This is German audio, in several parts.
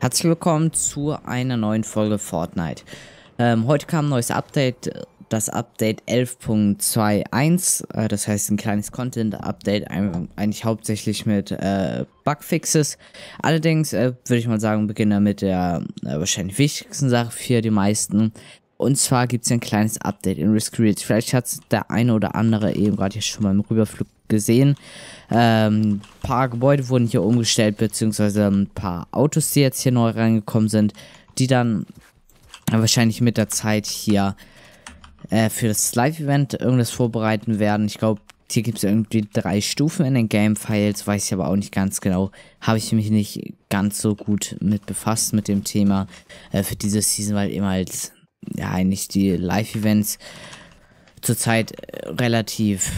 Herzlich willkommen zu einer neuen Folge Fortnite. Heute kam ein neues Update, das Update 11.21, das heißt ein kleines Content-Update, eigentlich hauptsächlich mit Bugfixes. Allerdings würde ich mal sagen, beginne mit der wahrscheinlich wichtigsten Sache für die meisten. Und zwar gibt es ein kleines Update in Risk Reels. Vielleicht hat es der eine oder andere eben gerade hier schon mal im Rüberflug gesehen. Ein paar Gebäude wurden hier umgestellt, beziehungsweise ein paar Autos, die jetzt hier neu reingekommen sind, die dann wahrscheinlich mit der Zeit hier für das Live-Event irgendwas vorbereiten werden. Ich glaube, hier gibt es irgendwie 3 Stufen in den Game-Files, weiß ich aber auch nicht ganz genau. Habe ich mich nicht ganz so gut mit befasst mit dem Thema für diese Season, weil immer als ja eigentlich die Live-Events zurzeit relativ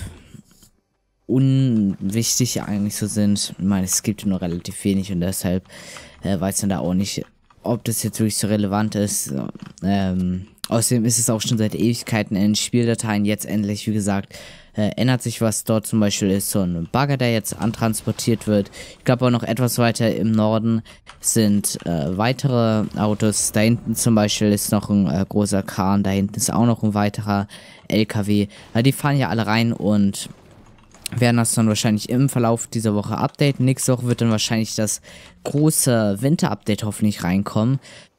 unwichtig eigentlich so sind. Ich meine, es gibt nur relativ wenig und deshalb weiß man da auch nicht, ob das jetzt wirklich so relevant ist. Außerdem ist es auch schon seit Ewigkeiten in Spieldateien. Jetzt endlich, wie gesagt, ändert sich was. Dort zum Beispiel ist so ein Bagger, der jetzt antransportiert wird. Ich glaube auch noch etwas weiter im Norden sind weitere Autos. Da hinten zum Beispiel ist noch ein großer Kran. Da hinten ist auch noch ein weiterer LKW. Die fahren ja alle rein und werden das dann wahrscheinlich im Verlauf dieser Woche updaten. Nächste Woche wird dann wahrscheinlich das große Winter-Update hoffentlich reinkommen.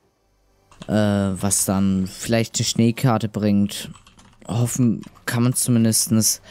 Was dann vielleicht eine Schneekarte bringt. Hoffen kann man zumindestens.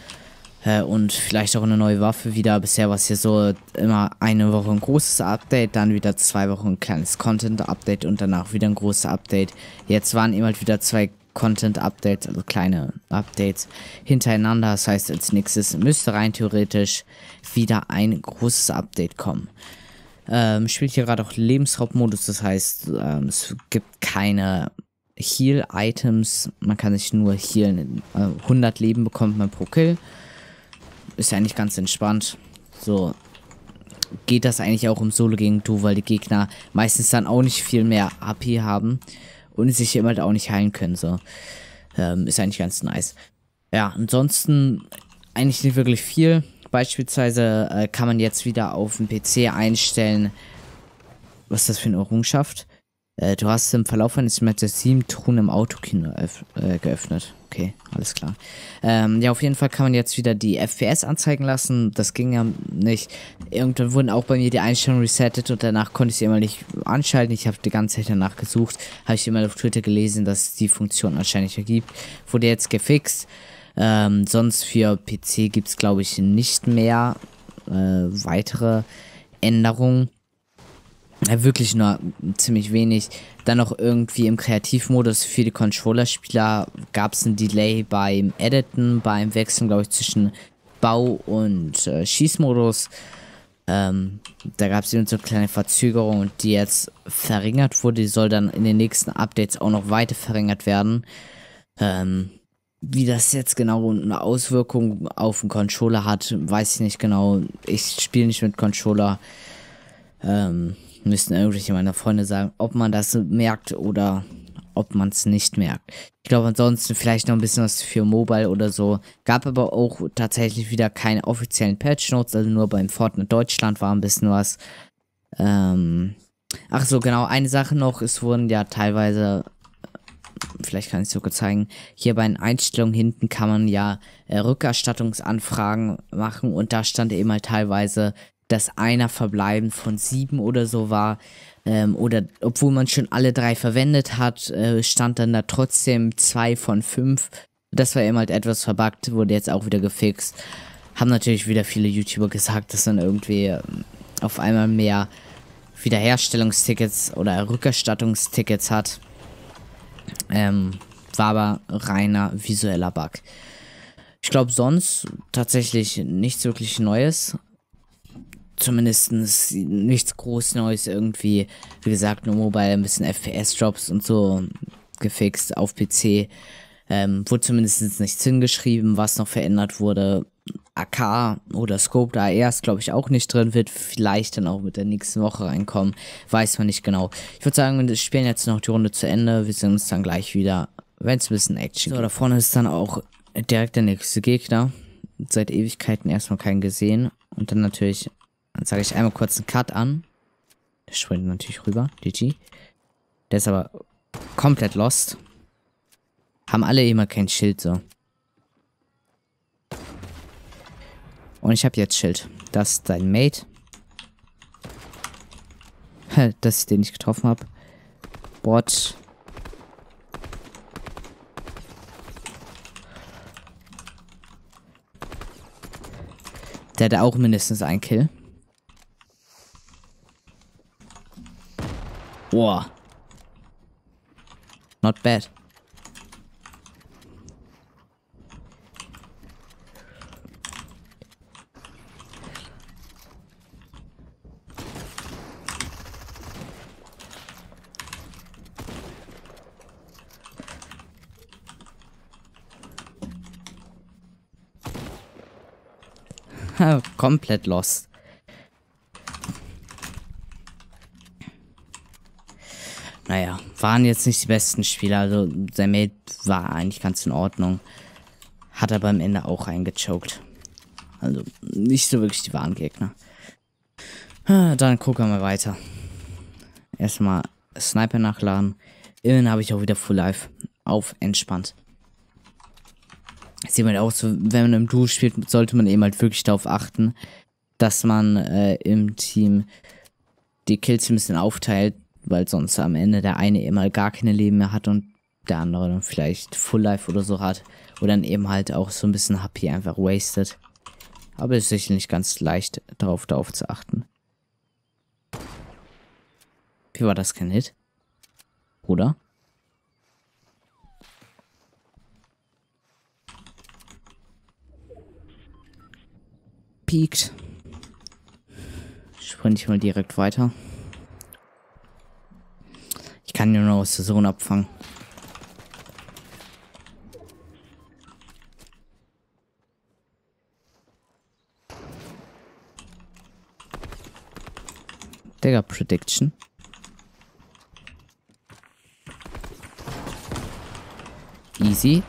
Und vielleicht auch eine neue Waffe wieder. Bisher war es hier so immer eine Woche ein großes Update, dann wieder 2 Wochen ein kleines Content-Update und danach wieder ein großes Update. Jetzt waren eben halt wieder 2 Content-Updates, also kleine Updates hintereinander. Das heißt, als nächstes müsste rein theoretisch wieder ein großes Update kommen. Spielt hier gerade auch Lebensraubmodus, das heißt, es gibt keine Heal-Items. Man kann sich nur healen. 100 Leben bekommt man pro Kill. Ist ja eigentlich ganz entspannt. So geht das eigentlich auch im Solo gegen Duo, weil die Gegner meistens dann auch nicht viel mehr AP haben und sich hier halt auch nicht heilen können. So ist eigentlich ganz nice. Ja, ansonsten eigentlich nicht wirklich viel. Beispielsweise kann man jetzt wieder auf dem PC einstellen, was ist das für eine Errungenschaft? Du hast im Verlauf eines Matches 7 Truhen im Autokino geöffnet. Okay, alles klar. Ja, auf jeden Fall kann man jetzt wieder die FPS anzeigen lassen. Das ging ja nicht. Irgendwann wurden auch bei mir die Einstellungen resettet und danach konnte ich sie immer nicht anschalten. Ich habe die ganze Zeit danach gesucht. Habe ich immer auf Twitter gelesen, dass es die Funktion anscheinend ergibt. Wurde jetzt gefixt. Sonst für PC gibt es, glaube ich, nicht mehr weitere Änderungen. Wirklich nur ziemlich wenig. Dann noch irgendwie im Kreativmodus für die Controller-Spieler gab es ein Delay beim Editen, beim Wechseln, glaube ich, zwischen Bau- und Schießmodus. Da gab es eben so eine kleine Verzögerung, die jetzt verringert wurde. Die soll dann in den nächsten Updates auch noch weiter verringert werden. Wie das jetzt genau eine Auswirkung auf den Controller hat, weiß ich nicht genau. Ich spiele nicht mit Controller. Müssten irgendwelche meiner Freunde sagen, ob man das merkt oder ob man es nicht merkt. Ich glaube ansonsten vielleicht noch ein bisschen was für Mobile oder so. Gab aber auch tatsächlich wieder keine offiziellen Patch Notes, also nur beim Fortnite Deutschland war ein bisschen was. Ach so, genau, eine Sache noch, es wurden ja teilweise, vielleicht kann ich es sogar zeigen, hier bei den Einstellungen hinten kann man ja Rückerstattungsanfragen machen und da stand eben halt teilweise, dass einer verbleibend von 7 oder so war, oder obwohl man schon alle 3 verwendet hat, stand dann da trotzdem 2 von 5. Das war eben halt etwas verbuggt, wurde jetzt auch wieder gefixt. Haben natürlich wieder viele YouTuber gesagt, dass dann irgendwie auf einmal mehr Wiederherstellungstickets oder Rückerstattungstickets hat. War aber reiner visueller Bug. Ich glaube sonst tatsächlich nichts wirklich Neues. Zumindest nichts groß Neues irgendwie. Wie gesagt, nur Mobile, ein bisschen FPS-Drops und so gefixt auf PC. Wurde zumindest nichts hingeschrieben, was noch verändert wurde. AK oder Scope AR ist, glaube ich, auch nicht drin. Wird vielleicht dann auch mit der nächsten Woche reinkommen. Weiß man nicht genau. Ich würde sagen, wir spielen jetzt noch die Runde zu Ende. Wir sehen uns dann gleich wieder, wenn es ein bisschen Action gibt. So, da vorne ist dann auch direkt der nächste Gegner. Seit Ewigkeiten erstmal keinen gesehen. Und dann natürlich, dann sage ich einmal kurz einen Cut an. Der springt natürlich rüber. GG. Der ist aber komplett lost. Haben alle immer kein Schild, so. Und ich habe jetzt Schild. Das ist dein Mate. Dass ich den nicht getroffen habe. Bot. Der hatte auch mindestens einen Kill. Boah. Not bad. Komplett lost. Naja, waren jetzt nicht die besten Spieler. Also, sein Mate war eigentlich ganz in Ordnung. Hat aber am Ende auch reingechoked. Also, nicht so wirklich die wahren Gegner. Dann gucken wir weiter. Erstmal Sniper nachladen. Immerhin habe ich auch wieder Full Life. Auf entspannt. Sieht man auch so, wenn man im Duo spielt, sollte man eben halt wirklich darauf achten, dass man im Team die Kills ein bisschen aufteilt, weil sonst am Ende der eine immer gar keine Leben mehr hat und der andere dann vielleicht Full Life oder so hat. Oder dann eben halt auch so ein bisschen HP einfach wasted. Aber es ist sicher nicht ganz leicht, darauf zu achten. Wie war das, kein Hit? Oder? Peakt. Sprint ich mal direkt weiter. Ich kann nur noch aus der Zone abfangen. Digga, Prediction. Easy.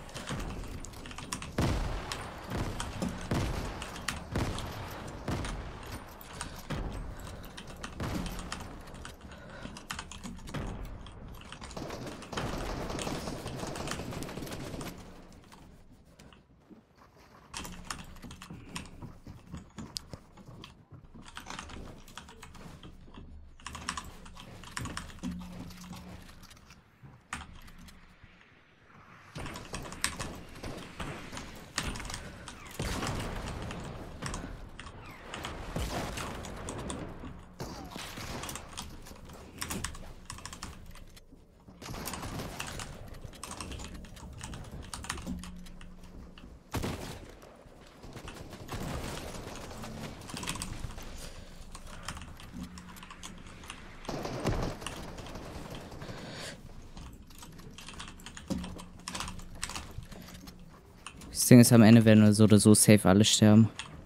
Das Ding ist, am Ende werden wir so oder so safe alle sterben.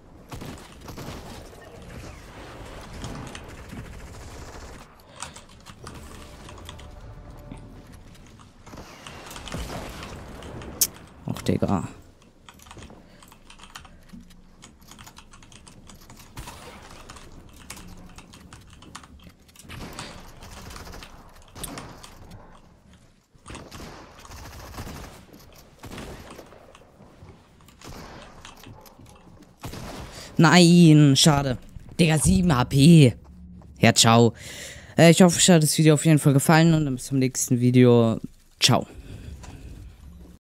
Och, Digga. Nein, schade. Digga, 7 HP. Ja, ciao. Ich hoffe, euch hat das Video auf jeden Fall gefallen und dann bis zum nächsten Video. Ciao.